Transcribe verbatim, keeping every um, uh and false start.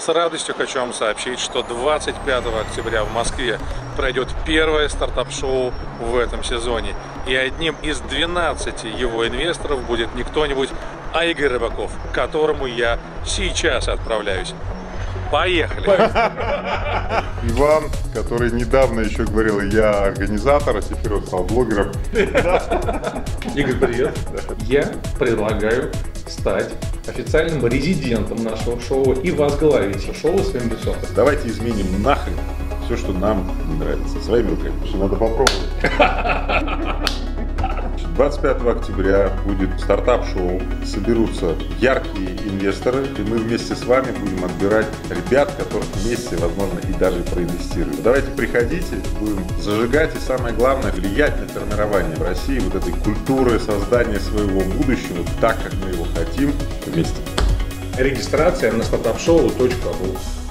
С радостью хочу вам сообщить, что двадцать пятого октября в Москве пройдет первое стартап-шоу в этом сезоне. И одним из двенадцати его инвесторов будет не кто-нибудь, а Игорь Рыбаков, к которому я сейчас отправляюсь. Поехали! Иван, который недавно еще говорил, я организатор, а теперь он стал блогером. Игорь, привет. Я предлагаю стать официальным резидентом нашего шоу и возглавить шоу своим лицом. Давайте изменим нахрен все, что нам не нравится, своими руками. Что надо попробовать. двадцать пятого октября будет стартап-шоу, соберутся яркие инвесторы, и мы вместе с вами будем отбирать ребят, которых вместе, возможно, и даже проинвестируем. Давайте приходите, будем зажигать и, самое главное, влиять на формирование в России вот этой культуры создания своего будущего так, как мы его хотим, вместе. Регистрация на стартапшоу точка ру.